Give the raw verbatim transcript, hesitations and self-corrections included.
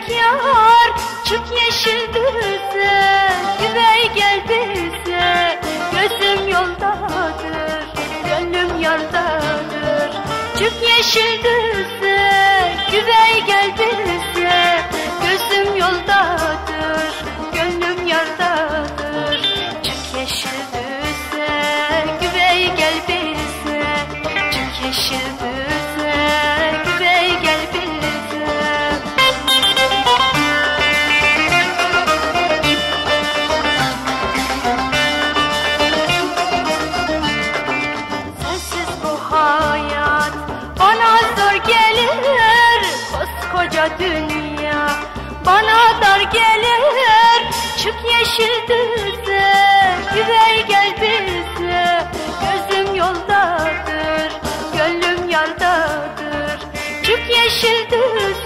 yar, çık yeşil düze, güvey gel bize. Gözüm yoldadır, gönlüm yardadır. Çık yeşil düze, güvey gel bize. Gözüm yoldadır, gönlüm yardadır. Çık yeşil düze, güvey gel bize. Çık yeşil düze, güvey gel bize. Koskoca dünya bana dar gelir. Çık yeşil düze, güvey gel bize. Gözüm yoldadır, gönlüm yardadır. Çık yeşil düze,